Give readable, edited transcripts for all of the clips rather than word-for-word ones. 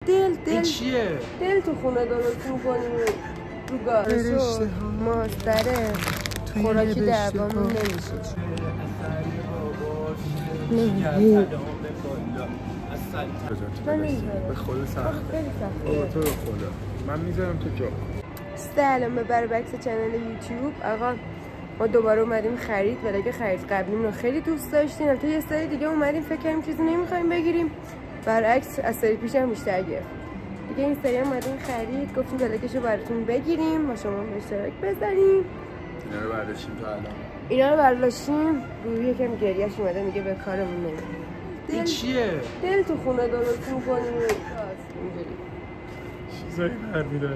دل چیه؟ دل تو خونه درست میکنیم رو گارشو ماستره خوراکی دعوامون نمیشه من نمیذارم به خدا سخته تو به خدا من میذارم تو جا. سلام به بربکس چنل یوتیوب. آقا ما دوباره اومدیم خرید ولی اگه خرید قبلیم رو خیلی دوست داشتین تا یه سری دیگه اومدیم فکر کردیم چیزی نمیخوایم بگیریم برعکس از سری پیش هم بیشتر گرفت دیگه. این سری هم اومدیم خرید گفتیم بلاکشو براتون بگیریم با شما اشتراک بزنیم. اینا رو برداشتیم تا الان اینا رو برداشتیم. روی یکم گریهش اومده میگه به کارمون نمیاد. این چیه؟ دل تو خونه درست می‌کنیم اینجوری چیزایی برمی‌داره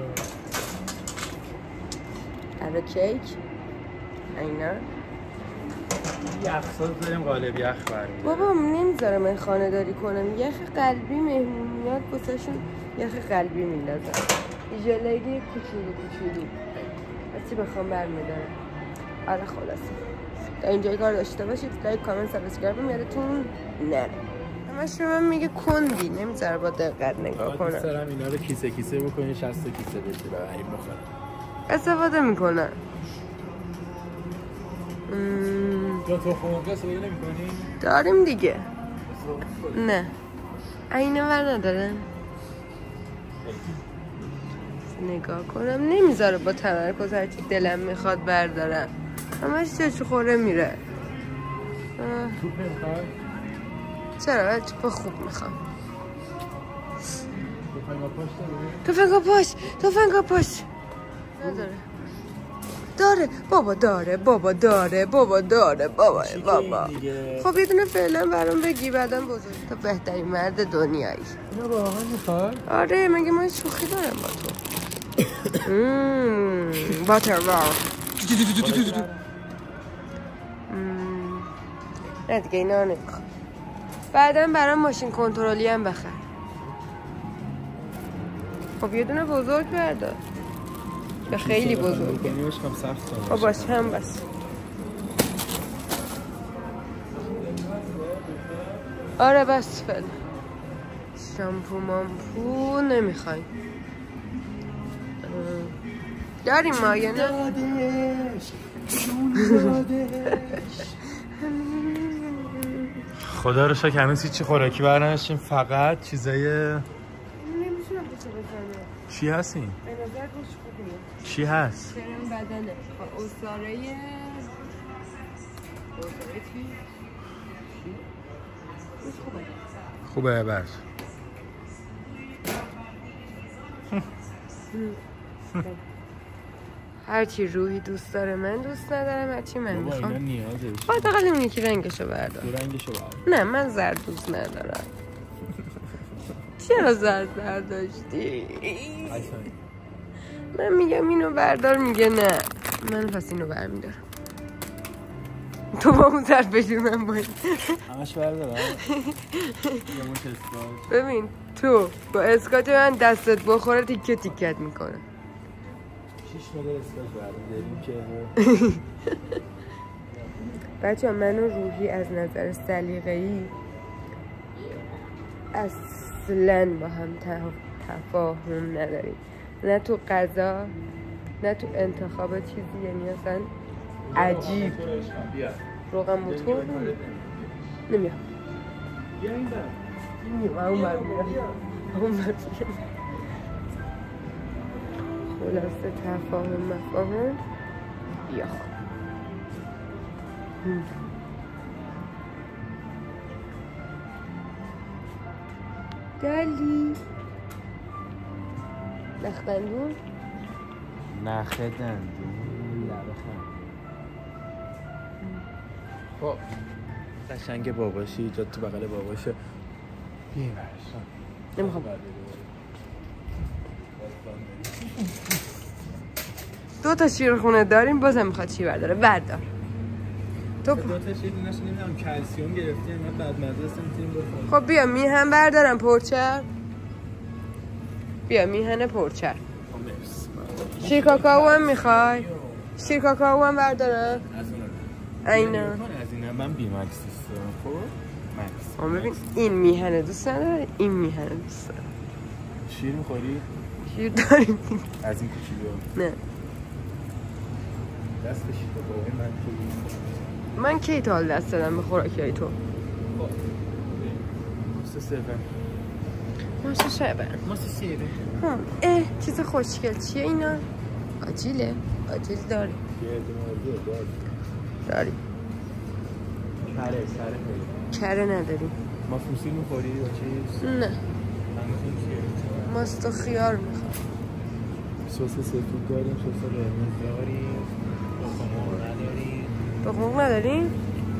برای کیک اینا یخ‌ساز داریم قالب یخ برمی‌داره. بابا نمیذاره من خانه داری کنم. یخ قلبی مهمونیات واسهشون یخ قلبی میندازن. ژلگی کوچولو هرچی بخوام برمی‌دارم. آره خلاصه تا اینجای کار داشته باشید لایک کامنت سابسکرایب یادتون نره. همش به من میگه کندی نمیذاره با دقت نگاه کنم. دوست دارم اینا رو کیسه بکنی 60 کیسه بشه برای بخورم استفاده میکنن. یا تو خونه استفاده نمی‌کنی؟ داریم دیگه. نه عینه ور نداره. نگاه کنم نمیذاره با تمرکز هرچی دلم میخواد بردارم. همش چه خوره میره. چرا؟ چوب خوب میخوام. توفنگ پاش نداره. داره بابا خب یه دونه فعلا برام بگی بعدم بزرگ تا بهترین مرد دنیایی. اینو واقعا میخوای؟ آره مگه من شوخی دارم با تو. باتر نه دیگه اینا رو نمیخوام. بعدا برام ماشین کنترلی هم بخر. خب یه دونه بزرگ بردار. به خیلی بزرگه. خب باشه هم بس. آره بس فعلا. شامپو مامپو نمیخوایم. داریم ما یا نه؟ خدا رو شکر هنوز هیچی خوراکی برنداشتیم فقط چیزای نمیتونم بچه بزنم. چی هستین؟ به نظر روش خوبیه. چی هست؟ کرم بدنه. اصاره خوبه بس هرچی روحی دوست داره من دوست ندارم هرچی من میخوام. اینا نیازش حداقل اون یکی رنگشو بردار. رنگشو بردار. نه من زرد دوست ندارم. چرا زرد برداشتی؟ من میگم اینو بردار میگه نه. من پس اینو برمیدارم. تو با اون زرد بشیر من باید همش بردارم. ببین تو با اسکاچ من دستت بخوره تیکه تیکت میکنه. 6 مدل اسکاچ برداریم که بچه من و روحی از نظر سلیقه‌ای اصلا با هم تفاهم نداریم. نه تو غذا نه تو انتخاب چیزی. یعنی اصلا عجیب. روغن موتور نمیاد. اون بر خلاصه تفاهم مفاهم بیا دلی نخدندون خب قشنگ باباشی جا تو بغل باباشه بیاییم نمیخوام. دو تا شیرخونه داریم بازم میخواد چی برداره بردار. تو دو تا شیر دونش نمیدونم کلسیوم گرفتی اینا بعد مزه است میتونیم بخوریم. خب بیا میهن بردارم پرچر. بیا میهن پرچر. شیر کاکائو هم میخوای؟ شیر کاکائو هم بردارم. اینا از اینا من بی مکس دوست دارم. خب مکس ببین این میهنه دوست نداره این میهنه دوست داره. شیر میخوری؟ شیر داریم از این کوچولو نه دست بشید به بابای من که من کی تا حال دست دادم به خوراکی تو؟ ماسه شبه اه چیز خوشگل چیه اینا؟ آجیله؟ آجیل داری؟ داری کره سره کره نداریم ما فوسیل میخوری یا چیز؟ نه ماست و خیار میخوام سس سفید داریم سس قرمز داریم تخم مرغ نداریم تخم مرغ نداریم؟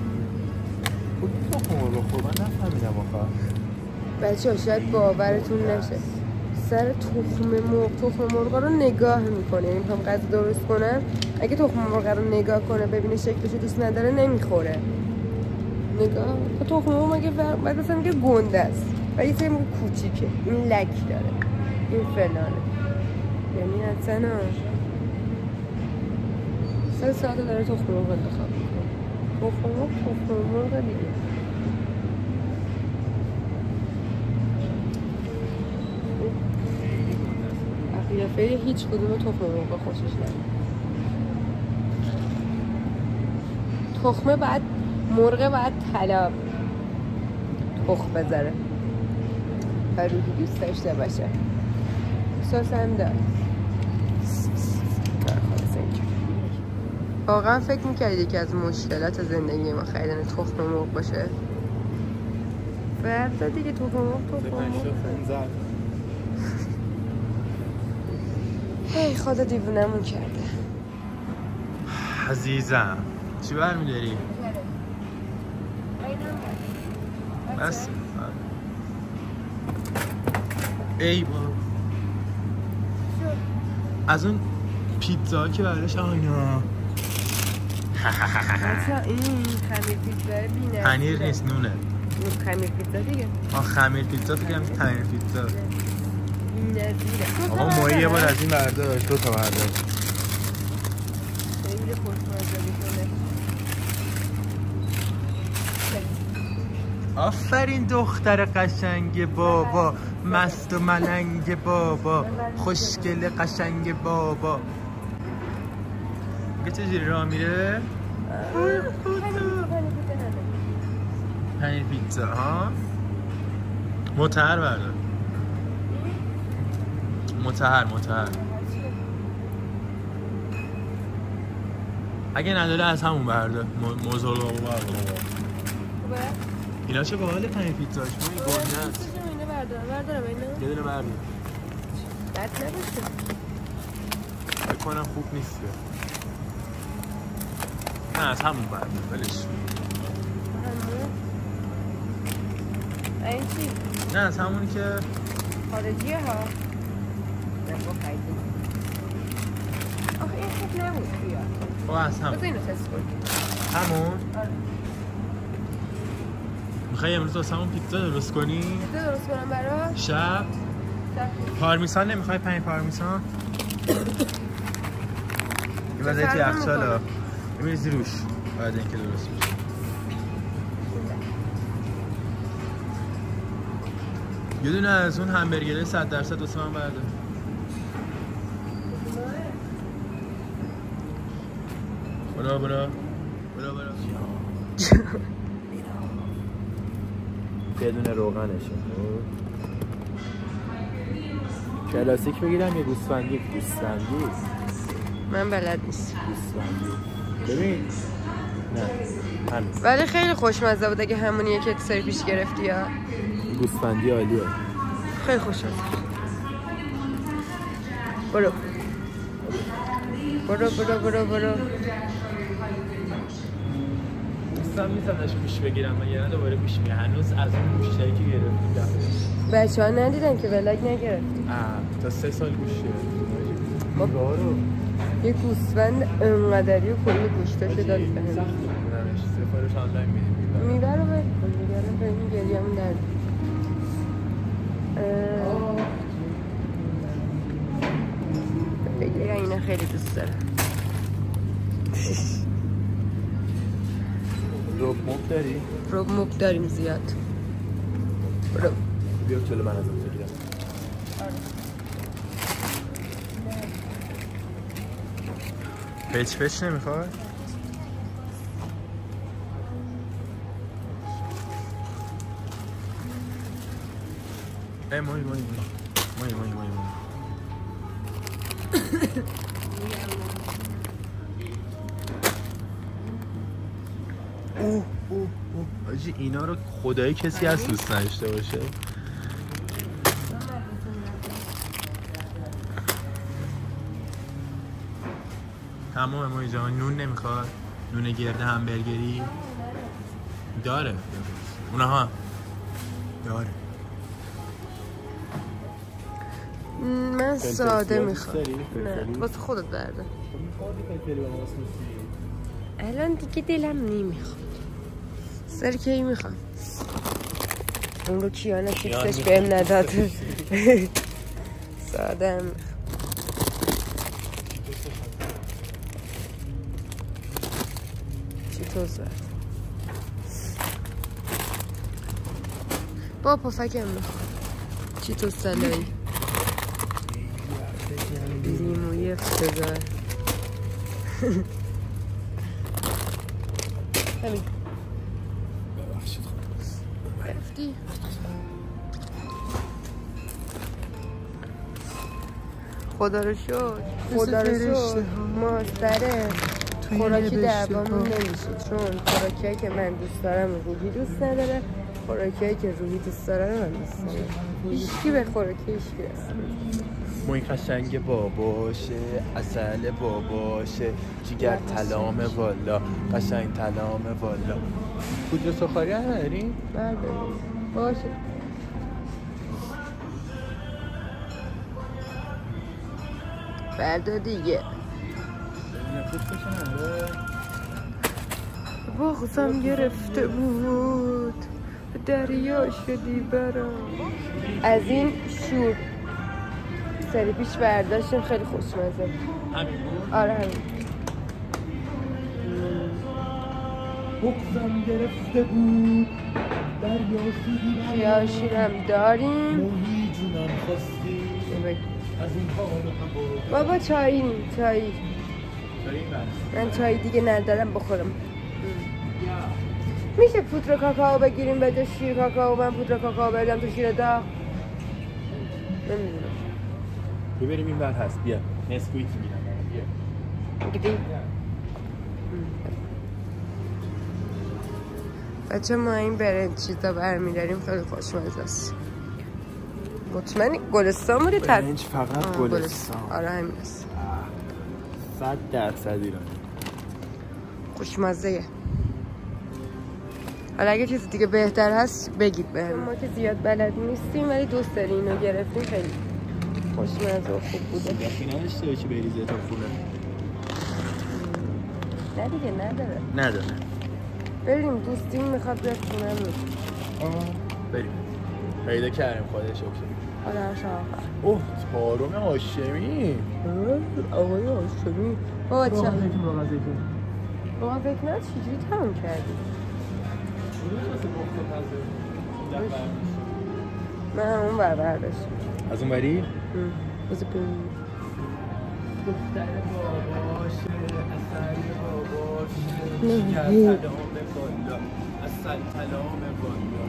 تخم مرغ خب من نفهمیدم آخه بچه ها شاید باورتون نشه سر تخم مرغ رو نگاه میکنه یعنی میخوام غذا درست کنم اگه تخم مرغ رو نگاه کنه ببینه شکلشو دوست نداره نمیخوره نگاه تخم مرغ مگه بعد مثلا میگه گنده است و یه سری میگه کوچیکه این لک داره این فلانه یعنی اصلا 3 ساعت داره تخم مرغ انتخاب میکنه تخم مرغ دیگه قیافه هیچ کدوم تخم مرغ خوشش نمیاد تخمه بعد مرغ بعد طلا تخم بذاره و روحی دوست داشته باشه سس هم داره واقعا فکر میکردید یکی از مشکلات زندگی ما خریدن تخم مرغ باشه؟ فردا دیگه تخم مرغ ای خدا دیوونمون کرده عزیزم چی برمیداری؟ بس ای با از اون پیتزا که برداشت آینا این خمیر پیتزا بی‌نظیره پنیر نیست نونه خمیر پیتزا دیگه خمیر پیتزا فکرم پنیر پیتزا بی‌نظیره آقا ما یه بار از این برداشت 2 تا برداشت خیلی خوشمزه میکنه آفرین دختر قشنگ بابا مست و ملنگ بابا خوشگل قشنگ بابا میگه چجوری راه میره؟ پنیر پیتزا ها متحر بردار متحر اگه نداره از همون بردار موزول بابا اینا چه باحال پنیر پیتزاش ما این گنده است بردارم اینا یه دونه بردار بد نباشه فکر کنم خوب نیست نه از همون بردار ولش این چی؟ نه از همونی که خارجیه ها آخه این خوب نبود بیار خب از همون بذار اینو تست کنیم همون؟ آره میخوایی امروز واسه همون پیتزا درست کنی؟ پیتزا درست کنم براش؟ شب؟ پارمیسان نمیخوای پنیر پارمیسان؟ این وضعی تو یخچاله میریزی روش باید اینکه درست میشه یه دونه از اون همبرگره 100% واسه من برده برا بدون روغنشه کلاسیک بگیرم یه گوسفندی من بلد نیست ببین نه همین ولی خیلی خوشمزه بود اگه همونیه که سری پیش گرفتی یا گوسفندی عالیه خیلی خوشمزه برو دوستم نیستم داشت گوش بگیرم من یه دوباره گوش میگه هنوز از اون گوشتایی که گرفتیم بچه ها ندیدن که ولاگ نگرفتیم تا 3 سال گوش گرفتیم ما یه گوسفند انقدری و کلی گوشتاشو داد به هم سفارش آنلاین میدیم میبره باید کن میگرم به این گریمون درد بگیرم اینه خیلی دوست دارم روب موب داری؟ روب موب داریم زیاد برو بیا چلو من ازم بگیرم آره پچ نمیخوای؟ مای آجی اینا رو خدایی کسی از دوست نداشته باشه. تمام مای جان. نون نمیخواد؟ نون گرده همبرگری داره اونها داره. من ساده میخوام. نه واسه خودت برده. الان دیگه دلم نمیخواد. سرکی میخوام. اون رو کیانه چیپسش بهم نداده. ساده هم میخوام. چی توز برد؟ با پفکم میخوام. چی توز سلایی؟ لیموی افتضاح. همین ببخشید رفتی؟ خدا رو شد ماستره خوراکی دعوامون نمیشه، چون خوراکی که من دوست دارم روحی دوست نداره، خوراکی که روحی دوست داره من دوست نداره. هیچکی به خوراکی هیچکی هست. موی قشنگ باباشه، عسل باباشه، جیگر تلامه والا، قشنگ تلامه والا. پودر سفاری هم نداری؟ بله باشه. فردا دیگه بغضم گرفته بود دریا شدی برام. از این شور سری پیش برداشتیم، خیلی خوشمزه. همین بود؟ آره همین. بغضم گرفته بود دریا شدی برام. یا شیرم داریم. موهی جونم خواستی از این حال بابا چایی من چای دیگه ندارم بخورم. میشه پودر کاکائو بگیریم به جای شیر کاکائو؟ من پودر کاکائو بردم تو شیر داغ. نمیدونم. ببریم این بر هست. بیا نسکویت میگیرم. بیا گیدیم. بچه ما این برنج چیزا برمیداریم، خیلی خوشمزه است. مطمئنی گلستان بوده؟ برنج فقط گلستان. آره همین است. 100% ایرانی. خوشمزه. حالا اگه چیز دیگه بهتر هست بگید بهم. ما که زیاد بلد نیستیم ولی دوست داریم اینو گرفتیم، خیلی خوشمزه و خوب بوده. یخی نداشته باشی بریزه تا خونه؟ نه دیگه نداره. بریم دوستیم میخواد بیاد خونه رو. بریم. پیدا کردیم خودش شکر. آره شاخه. اوه تارم هاشمی. آقای هاشمی. بابا چه؟ روغن فکر نه چجوری تمام کردی؟ من همون برداشتم. از اون بری؟ بذار ببینیم. دختر باباشه، اصل باباشه، جگر تلام بالا، اصل تلام بالا.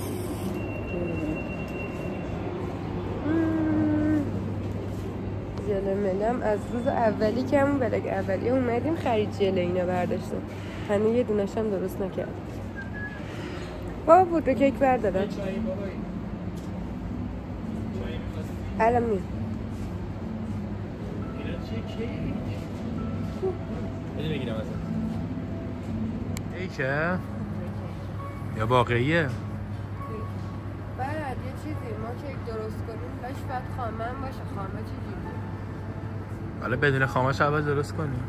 ژله ملم از روز اولی که همون بلک اولی اومدیم خرید ژله اینا برداشتم. هنوز یه دونش هم درست نکرد. بابا پودر کیک بردارم. الان می. اینا چه کیک؟ بده بگیرم ازت. کیکه؟ یا واقعیه؟ بعد یه چیزی ما کیک درست کنیم باش باید خامه باشه. خامه چجوری؟ حالا بدون خامش اول درست کنیم.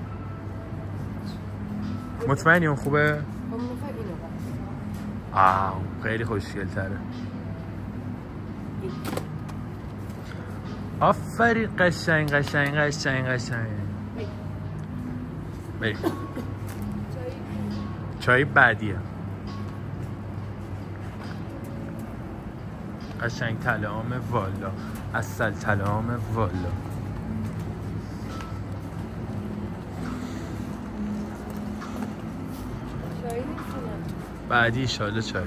مطمئنی اون خوبه؟ خب میخوای اینو بس. خیلی خوشگل تره. آفرین قشنگ. بریم. چای بعدیه. قشنگ طلعام والا، عسل طلعام والا. بعدی ایشالله چایی.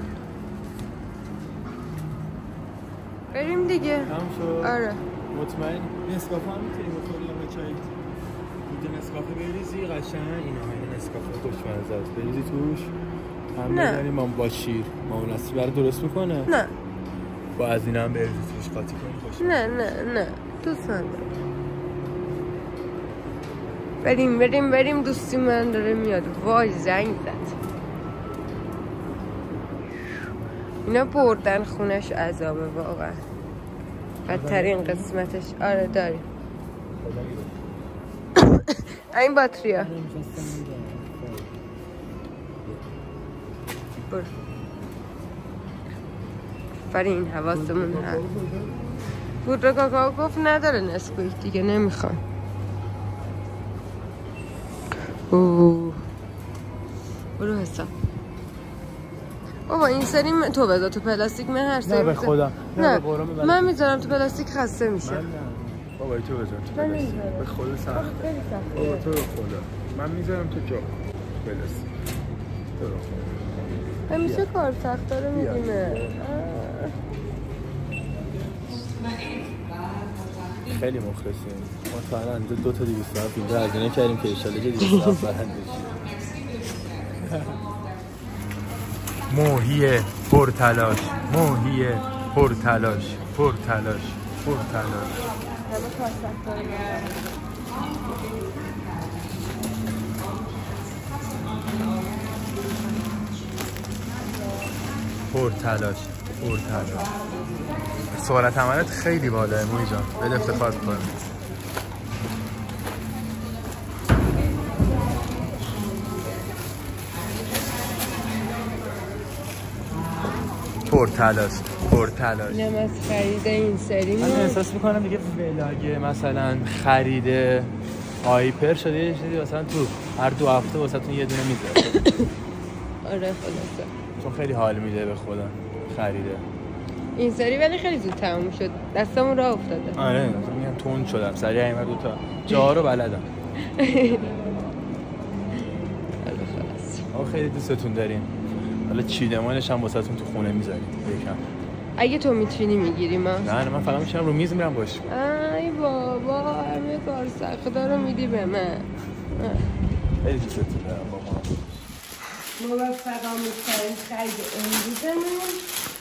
بریم دیگه. تمام شد؟ آره. مطمئن نسکافه هم میتونیم بخوریم یا چای؟ اینجا نسکافه بریزی قشنگ اینا همین نسکافه خوشمزه است. بریزی توش هم بزنیم با شیر. مامان نصیب برای درست میکنه؟ نه. با از اینا هم بریزی توش قاطی کنیم خوشمزه. نه دوست ندارم. بریم دوستی من داره میاد. وای زنگ زد. اینا بردن خونش عذابه واقعا. بدترین قسمتش. آره داریم. این باتریا برو فرین حواسمون هست. پودر کاکائو گفت نداره نسکویک دیگه نمیخوام. برو حساب بابا. این سری تو بذار تو پلاستیک. من هر سری نه به خدا نه من میذارم تو پلاستیک خسته میشه. بابا تو بذار تو پلاستیک به خدا سخته. بابا تو به خدا من میذارم تو جا پلاستیک. تو رو خدا همیشه کار سخته رو میدیمه. خیلی مخلصیم. ما تا الان 2 تا 207 اینجا هزینه کردیم که ایشاله که 207 برنده شیم. موهیه پرتلاش موهیه پرتلاش پرتلاش پرتلاش. همه کار سخته رو پرتلاش پرتلاش. سرعت عملت خیلی بالاه مویی جان. بده افتخار کنم. پرتلاش. اینم از خرید این سری. من احساس میکنم دیگه ولاگه مثلا خرید هایپر شده یه چیزی مثلا تو هر 2 هفته واسهتون یه دونه میذاره. آره خلاصه چون خیلی حال میده به خدا خریده این سری. ولی خیلی زود تموم شد. دستمون راه افتاده. آره مثلا میگم تون شدم سریع این 2 تا جاها رو بلدم. خیلی دوستتون داریم. حالا چیدمانش هم واسهتون تو خونه میذاریم یکم. اگه تو میتونی میگیری ما. نه من فقط میشم رو میز میرم باش. ای بابا همه کار سخته رو میدی به من. خیلی دوستتون دارم بابا. موفق‌آمیزترین خرید امروزمون.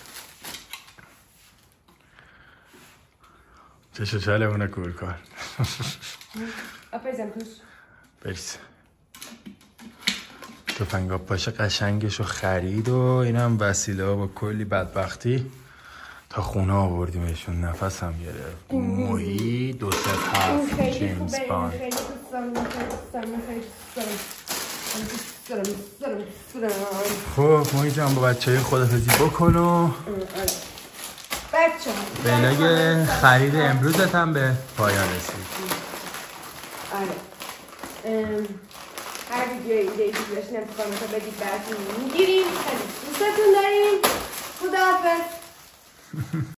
چشو چله اونه کور کار. آفریزم توش بریز تفنگاب پاشه قشنگشو خرید و این هم وسیله ها با کلی بدبختی تا خونه آوردیمشون. نفس هم گرفت. موهی 207 جیمز باند. خب موهی جان با بچه های خدافزی بکن و ولاگ خرید امروزت هم به پایان رسید. هر ویدیو ایده داشتین انتخابات رو بدید براتون میگیریم. خیلی دوستتون داریم. خداحافظ.